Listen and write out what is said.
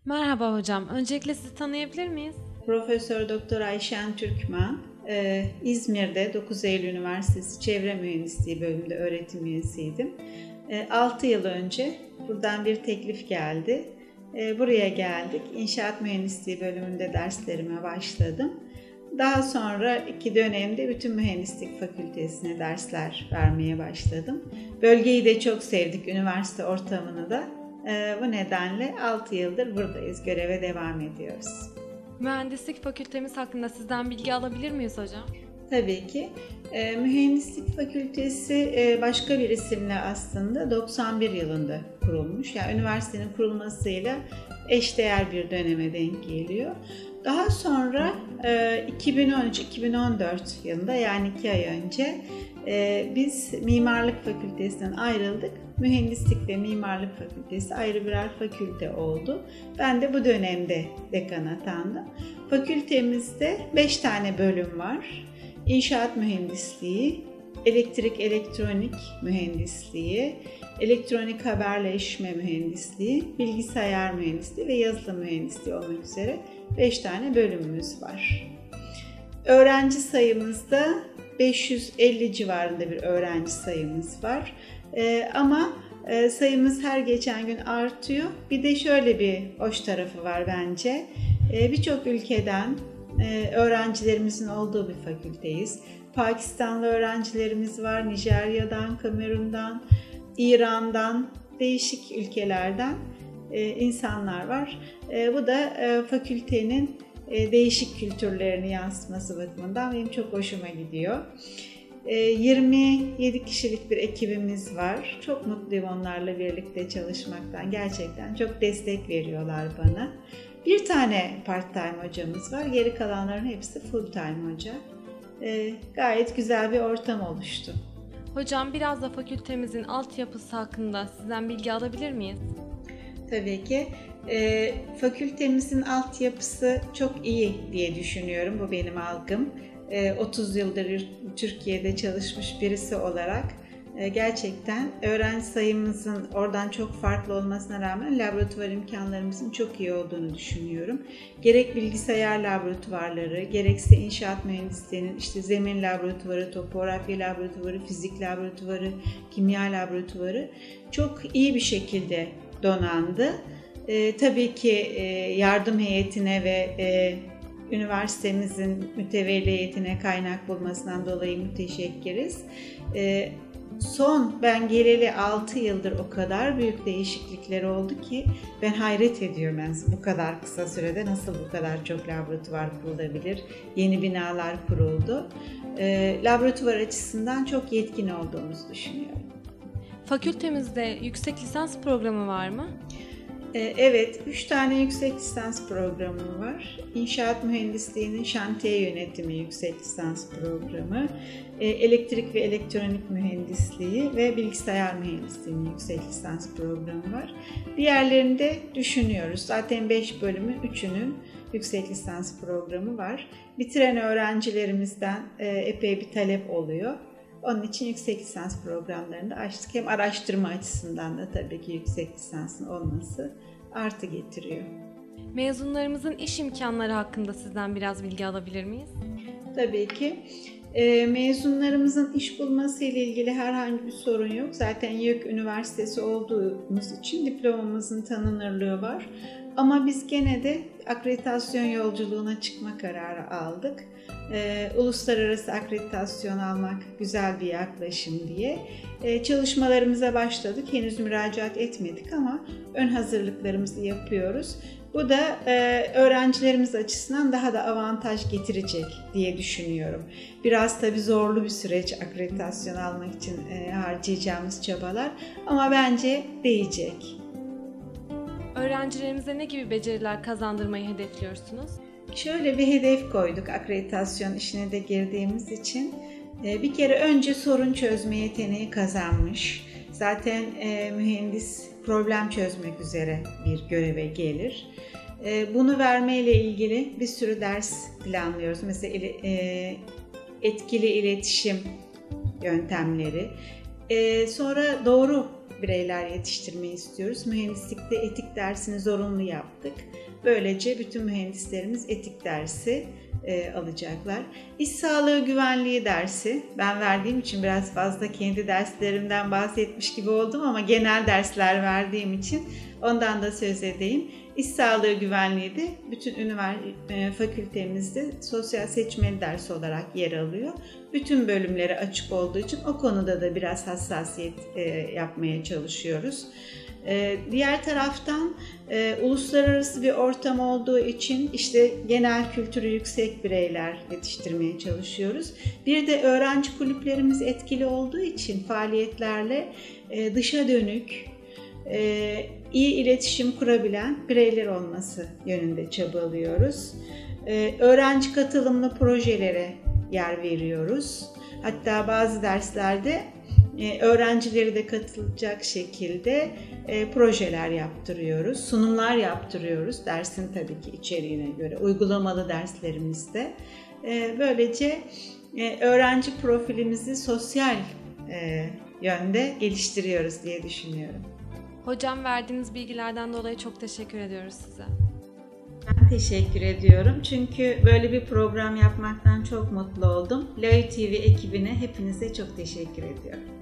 Merhaba hocam. Öncelikle sizi tanıyabilir miyiz? Profesör Doktor Ayşen Türkmen, İzmir'de 9 Eylül Üniversitesi Çevre Mühendisliği bölümünde öğretim üyesiydim. 6 yıl önce buradan bir teklif geldi. Buraya geldik. İnşaat Mühendisliği bölümünde derslerime başladım. Daha sonra 2 dönemde bütün mühendislik fakültesine dersler vermeye başladım. Bölgeyi de çok sevdik, üniversite ortamını da. Bu nedenle 6 yıldır buradayız, göreve devam ediyoruz. Mühendislik fakültemiz hakkında sizden bilgi alabilir miyiz hocam? Tabii ki. Mühendislik fakültesi başka bir isimle aslında 91 yılında kurulmuş. Yani üniversitenin kurulmasıyla eşdeğer bir döneme denk geliyor. Daha sonra 2013-2014 yılında, yani 2 ay önce biz Mimarlık Fakültesinden ayrıldık. Mühendislik ve Mimarlık Fakültesi ayrı birer fakülte oldu. Ben de bu dönemde dekan atandım. Fakültemizde 5 tane bölüm var. İnşaat Mühendisliği, Elektrik Elektronik Mühendisliği, Elektronik Haberleşme Mühendisliği, Bilgisayar Mühendisliği ve Yazılım Mühendisliği olmak üzere 5 tane bölümümüz var. Öğrenci sayımızda 550 civarında bir öğrenci sayımız var. Ama sayımız her geçen gün artıyor. Bir de şöyle bir hoş tarafı var bence. Birçok ülkeden öğrencilerimizin olduğu bir fakülteyiz. Pakistanlı öğrencilerimiz var, Nijerya'dan, Kamerun'dan, İran'dan, değişik ülkelerden insanlar var. Bu da fakültenin değişik kültürlerini yansıtması bakımından benim çok hoşuma gidiyor. 27 kişilik bir ekibimiz var. Çok mutluyum onlarla birlikte çalışmaktan. Gerçekten çok destek veriyorlar bana. Bir tane part-time hocamız var. Geri kalanların hepsi full-time hoca. Gayet güzel bir ortam oluştu. Hocam biraz da fakültemizin altyapısı hakkında sizden bilgi alabilir miyiz? Tabii ki. Fakültemizin altyapısı çok iyi diye düşünüyorum. Bu benim algım. 30 yıldır Türkiye'de çalışmış birisi olarak gerçekten öğrenci sayımızın oradan çok farklı olmasına rağmen laboratuvar imkanlarımızın çok iyi olduğunu düşünüyorum. Gerek bilgisayar laboratuvarları, gerekse inşaat mühendisliğinin zemin laboratuvarı, topografya laboratuvarı, fizik laboratuvarı, kimya laboratuvarı çok iyi bir şekilde donandı. Tabii ki yardım heyetine ve üniversitemizin mütevelli heyetine kaynak bulmasından dolayı müteşekkiriz. Ben geleli 6 yıldır o kadar büyük değişiklikler oldu ki ben hayret ediyorum. Yani bu kadar kısa sürede nasıl bu kadar çok laboratuvar kurulabilir, yeni binalar kuruldu. Laboratuvar açısından çok yetkin olduğumuzu düşünüyorum. Fakültemizde yüksek lisans programı var mı? Evet, 3 tane yüksek lisans programı var. İnşaat Mühendisliği'nin şantiye yönetimi yüksek lisans programı, elektrik ve elektronik mühendisliği ve bilgisayar mühendisliğinin yüksek lisans programı var. Diğerlerini de düşünüyoruz. Zaten 5 bölümün 3'ünün yüksek lisans programı var. Bitiren öğrencilerimizden epey bir talep oluyor. Onun için yüksek lisans programlarını da açtık. Hem araştırma açısından da tabii ki yüksek lisansın olması artı getiriyor. Mezunlarımızın iş imkanları hakkında sizden biraz bilgi alabilir miyiz? Tabii ki. Mezunlarımızın iş bulması ile ilgili herhangi bir sorun yok. Zaten YÖK Üniversitesi olduğumuz için diplomamızın tanınırlığı var. Ama biz gene de akreditasyon yolculuğuna çıkma kararı aldık. Uluslararası akreditasyon almak güzel bir yaklaşım diye çalışmalarımıza başladık. Henüz müracaat etmedik ama ön hazırlıklarımızı yapıyoruz. Bu da öğrencilerimiz açısından daha da avantaj getirecek diye düşünüyorum. Biraz tabii zorlu bir süreç akreditasyon almak için harcayacağımız çabalar ama bence değecek. Öğrencilerimize ne gibi beceriler kazandırmayı hedefliyorsunuz? Şöyle bir hedef koyduk akreditasyon işine de girdiğimiz için. Bir kere önce sorun çözme yeteneği kazanmış. Zaten mühendis problem çözmek üzere bir göreve gelir. Bunu vermeyle ilgili bir sürü ders planlıyoruz. Mesela etkili iletişim yöntemleri. Sonra doğru bireyler yetiştirmeyi istiyoruz. Mühendislikte etik dersini zorunlu yaptık. Böylece bütün mühendislerimiz etik dersi alacaklar. İş sağlığı güvenliği dersi, ben verdiğim için biraz fazla kendi derslerimden bahsetmiş gibi oldum ama genel dersler verdiğim için ondan da söz edeyim. İş sağlığı güvenliği de bütün fakültemizde sosyal seçmeli ders olarak yer alıyor. Bütün bölümlere açık olduğu için o konuda da biraz hassasiyet yapmaya çalışıyoruz. Diğer taraftan uluslararası bir ortam olduğu için işte genel kültürü yüksek bireyler yetiştirmeye çalışıyoruz. Bir de öğrenci kulüplerimiz etkili olduğu için faaliyetlerle dışa dönük, iyi iletişim kurabilen bireyler olması yönünde çabalıyoruz. Öğrenci katılımlı projelere yer veriyoruz. Hatta bazı derslerde öğrencileri de katılacak şekilde projeler yaptırıyoruz, sunumlar yaptırıyoruz dersin tabii ki içeriğine göre, uygulamalı derslerimizde. Böylece öğrenci profilimizi sosyal yönde geliştiriyoruz diye düşünüyorum. Hocam, verdiğiniz bilgilerden dolayı çok teşekkür ediyoruz size. Ben teşekkür ediyorum çünkü böyle bir program yapmaktan çok mutlu oldum. LOI TV ekibine hepinize çok teşekkür ediyorum.